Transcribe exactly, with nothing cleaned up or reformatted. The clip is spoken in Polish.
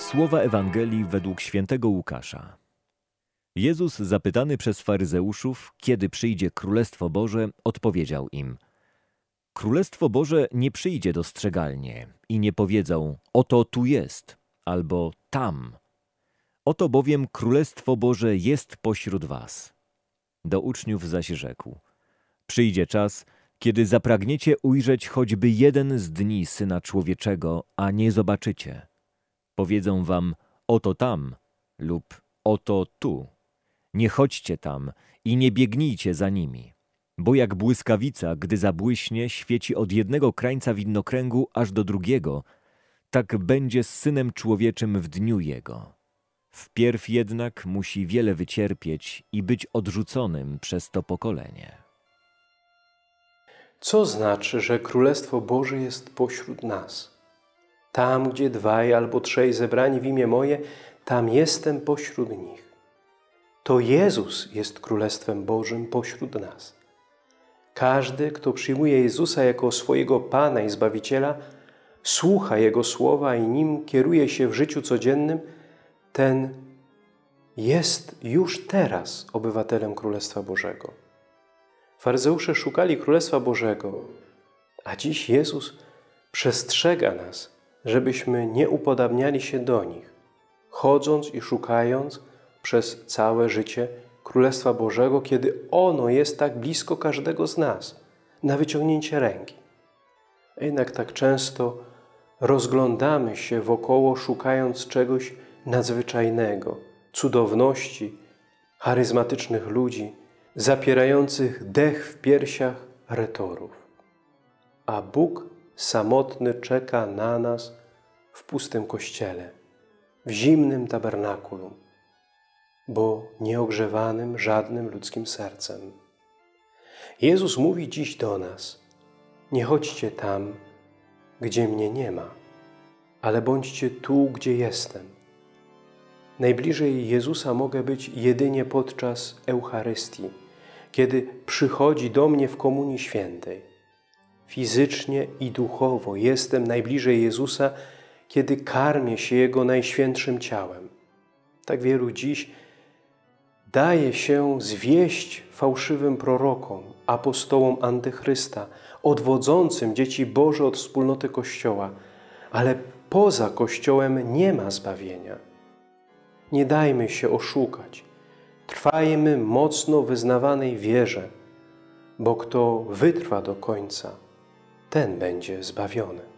Słowa Ewangelii według świętego Łukasza. Jezus, zapytany przez faryzeuszów, kiedy przyjdzie Królestwo Boże, odpowiedział im: Królestwo Boże nie przyjdzie dostrzegalnie i nie powiedzą: oto tu jest, albo tam. Oto bowiem Królestwo Boże jest pośród was. Do uczniów zaś rzekł: Przyjdzie czas, kiedy zapragniecie ujrzeć choćby jeden z dni Syna Człowieczego, a nie zobaczycie. Powiedzą wam: oto tam lub oto tu. Nie chodźcie tam i nie biegnijcie za nimi. Bo jak błyskawica, gdy zabłyśnie, świeci od jednego krańca widnokręgu aż do drugiego, tak będzie z Synem Człowieczym w dniu Jego. Wpierw jednak musi wiele wycierpieć i być odrzuconym przez to pokolenie. Co znaczy, że Królestwo Boże jest pośród nas? Tam, gdzie dwaj albo trzej zebrani w imię moje, tam jestem pośród nich. To Jezus jest Królestwem Bożym pośród nas. Każdy, kto przyjmuje Jezusa jako swojego Pana i Zbawiciela, słucha Jego słowa i nim kieruje się w życiu codziennym, ten jest już teraz obywatelem Królestwa Bożego. Faryzeusze szukali Królestwa Bożego, a dziś Jezus przestrzega nas, żebyśmy nie upodabniali się do nich, chodząc i szukając przez całe życie Królestwa Bożego, kiedy ono jest tak blisko każdego z nas, na wyciągnięcie ręki. A jednak tak często rozglądamy się wokoło, szukając czegoś nadzwyczajnego, cudowności, charyzmatycznych ludzi, zapierających dech w piersiach retorów. A Bóg samotny czeka na nas w pustym kościele, w zimnym tabernakulum, bo nieogrzewanym żadnym ludzkim sercem. Jezus mówi dziś do nas: nie chodźcie tam, gdzie mnie nie ma, ale bądźcie tu, gdzie jestem. Najbliżej Jezusa mogę być jedynie podczas Eucharystii, kiedy przychodzi do mnie w Komunii Świętej. Fizycznie i duchowo jestem najbliżej Jezusa, kiedy karmię się Jego najświętszym ciałem. Tak wielu dziś daje się zwieść fałszywym prorokom, apostołom Antychrysta, odwodzącym dzieci Boże od wspólnoty Kościoła, ale poza Kościołem nie ma zbawienia. Nie dajmy się oszukać. Trwajmy mocno wyznawanej wierze, bo kto wytrwa do końca, ten będzie zbawiony.